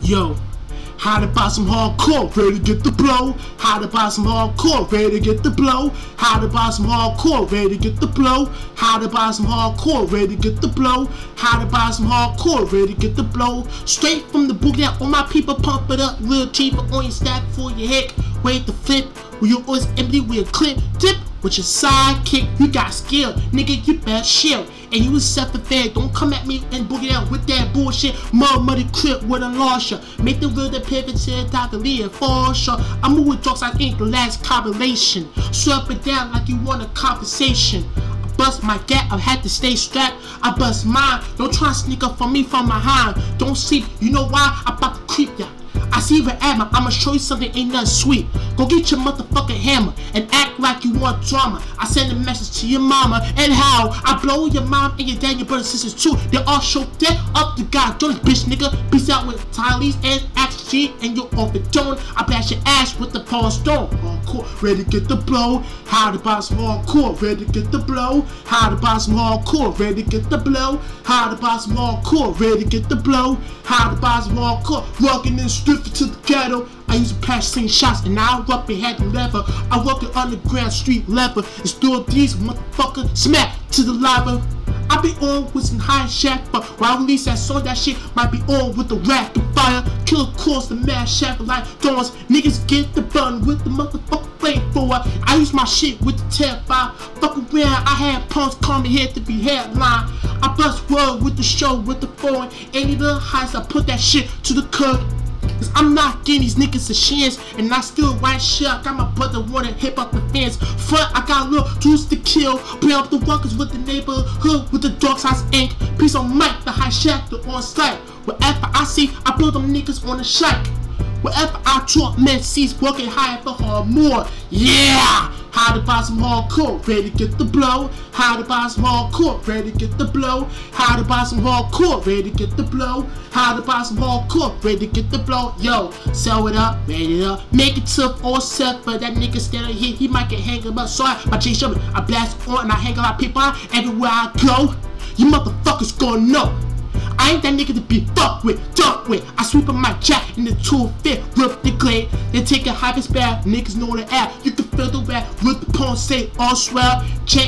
Yo, how to buy some hardcore, ready to get the blow. How to buy some hardcore, ready to get the blow. How to buy some hardcore, ready to get the blow. How to buy some hardcore, ready to get the blow. How to buy some hardcore, ready to get the blow. Straight from the boogie out, all my people pump it up real cheap on your stack for your head. Wait the flip, when your always empty with a clip. Dip with your sidekick, you got skill, nigga, you better chill. And you was self-fed, don't come at me and boogie out with that bullshit. Muddy crip with a launcher. Make the real the pivot to the top of the for sure. I move with drugs like ink, the last combination. So up and down like you want a conversation. I bust my gap, I had to stay strapped. I bust mine, don't try to sneak up on me from behind. Don't sleep, you know why? I'm about to creep ya. I see you at me, I'ma show you something ain't nothing sweet. Go get your motherfucking hammer and act like you want drama. I send a message to your mama and how I blow your mom and your dad, your brothers and sisters too. They all show dead up to God. Don't bitch nigga. Peace out with Tylees and Axe G and you're off the dome. I blast your ass with the Paul Stone. Hardcore, ready to get the blow. How to buy some hardcore, ready to get the blow. How to buy some hardcore, ready to get the blow. How to buy some hardcore, ready to get the blow. How to buy some hardcore, walking in strip to the ghetto. I used to pass sling shots and now I up and had the lever. I walk the underground street lever and store these motherfuckers smack to the lava. I be on with some high shack, but while I release that song, that shit might be on with the rap and fire. Kill across the mad shack like dawns. Niggas get the bun with the motherfucking flamethrower. I use my shit with the T5. Fuck around, I had punks coming here to be headline. I bust word with the show with the phone. Any little heights, I put that shit to the curb. Cause I'm not getting these niggas a chance, and I still white shit. I got my brother wanna hip up the fans. Front, I got little juice to kill. Bring up the walkers with the neighborhood with the dog size ink. Peace on Mike, the high shack, the on site. Wherever I see, I build them niggas on the shack. Wherever I talk, men sees working higher for her more. Yeah! How to buy some hardcore, ready to get the blow. How to buy some hardcore, ready to get the blow. How to buy some hardcore, ready to get the blow. How to buy some hardcore, ready to get the blow. Yo, sell it up, ready it up. Make it tough or set, but that nigga standing here, he might get hang up. Sorry, my J Sherman, I blast on and I hang a lot of people on everywhere I go. You motherfuckers gonna know. I ain't that nigga to be fucked with, dunked with. I sweep up my jack in the 2-5, rip the glade. Then take a high spare, niggas know the app. You can feel the rap with the pawn, say all swell.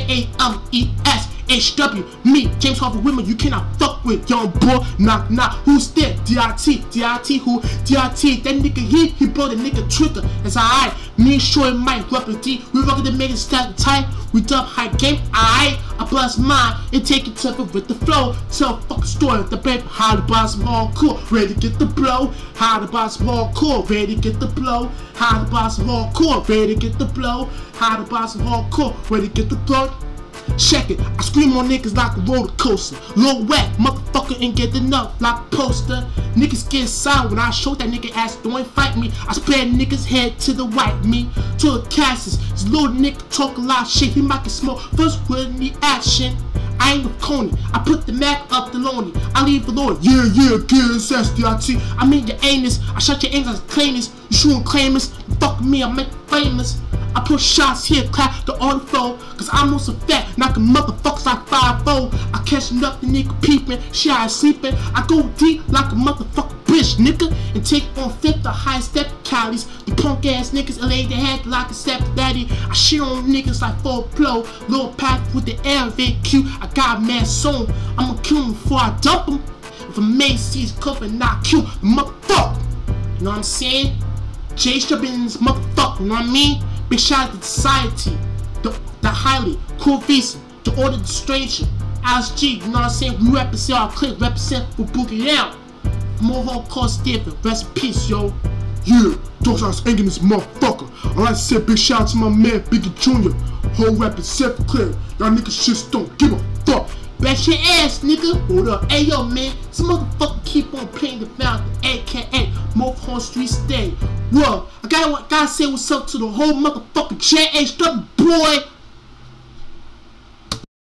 James HW, me, James Harvey Whitman, you cannot fuck with, young boy. Knock knock, who's there? DIT who? DIT, that nigga he blow the nigga trigger. It's alright, me and Shorty Mike rep D. We rockin' the make it stack tight. We dub high game, alright. I bust mine and take it tougher with the flow. Tell a fucking story of the baby. How to buy some hardcore, ready to get the blow. How to buy some hardcore, ready to get the blow. How to buy some hardcore, ready to get the blow. How to buy some hardcore, ready to get the blow. Check it, I scream on niggas like a roller coaster. Low whack, motherfucker ain't get enough like a poster. Niggas get silent when I show that nigga ass don't fight me. I spread niggas head to the white me, to the Cassis. This little nigga talk a lot of shit, he might get smoke first with the action. I ain't a coney, I put the Mac up the lonely. I leave the Lord, yeah, get his ass, DIT. I mean your anus, I shut your anus as claimers. You shooting claimers, fuck me, I make famous. I put shots here, clap the on flow. Cause I'm most of that, knocking motherfuckers like 5-0. I catching up the nigga peeping, she ain't sleeping. I go deep like a motherfucking bitch, nigga. And take on fifth the high step Cali's. The punk ass niggas lay their head like a step daddy. I shit on niggas like 4-Plo. Little pack with the LVQ. I got mad soon. I'ma kill him before I dump him. If a Macy's cover not cute, motherfucker. You know what I'm saying? J Stubbins, motherfucker, you know what I mean? Big shout out to society, the highly cool visa, to order the stranger, Alice G, you know what I'm saying? We represent our clique, represent for Boogie Out. More hardcore Stephen, rest in peace, yo. Yeah, Dog Size Angin' this motherfucker. I like to say big shout out to my man, Biggie Jr. Whole represent for clique. Y'all niggas just don't give a fuck. Back your ass, nigga. Hold up. Hey, yo, man. Some motherfucker keep on playing the fountain, aka Mohawk Street Stay. Whoa, I gotta say what's up to the whole motherfucking JHW, boy.